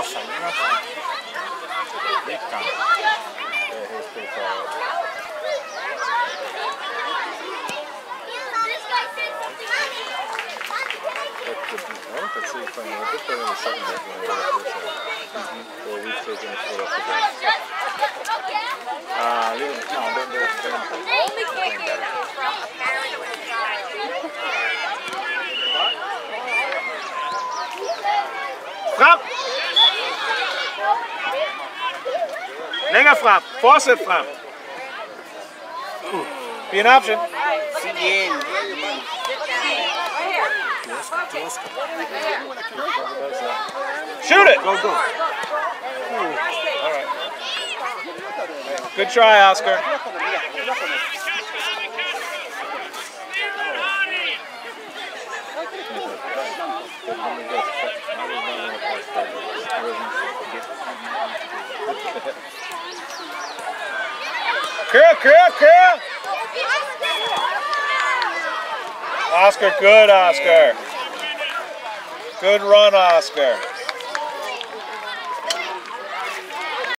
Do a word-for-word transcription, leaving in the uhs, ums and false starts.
rosa, rosa. Rica. Let's see if I can put that in the second half when I went mm-hmm. Or we've taken it for off the bench. Uh, no, they're, they're, they're only playing better. Frap! Länger Frap! Forset Frap! Be an option. Shoot it! Go, go. All right. Good try, Oscar. Clear, clear, clear! Oscar, good, Oscar. Good run, Oscar.